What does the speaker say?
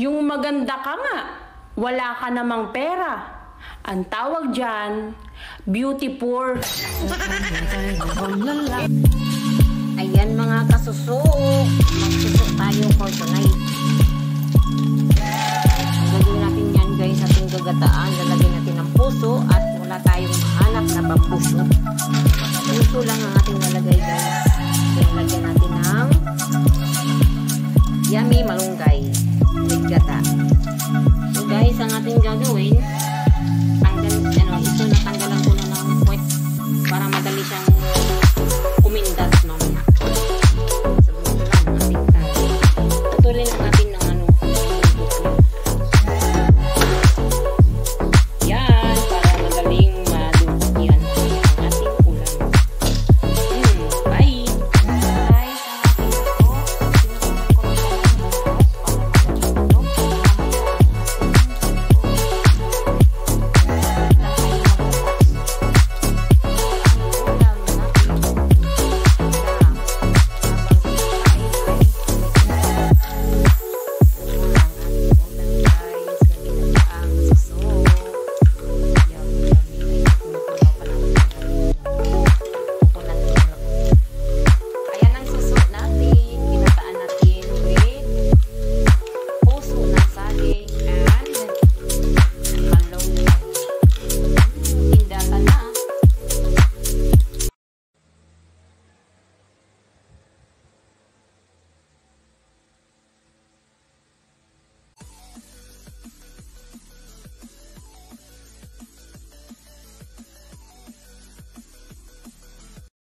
Yung maganda ka nga, wala ka namang pera. Ang tawag dyan, beauty poor. Ayan mga kasuso, magsusok tayo for tonight. Gagawin natin yan guys, ating gagataan. Lalagyan natin ng puso at wala tayong mahanap na pampusok.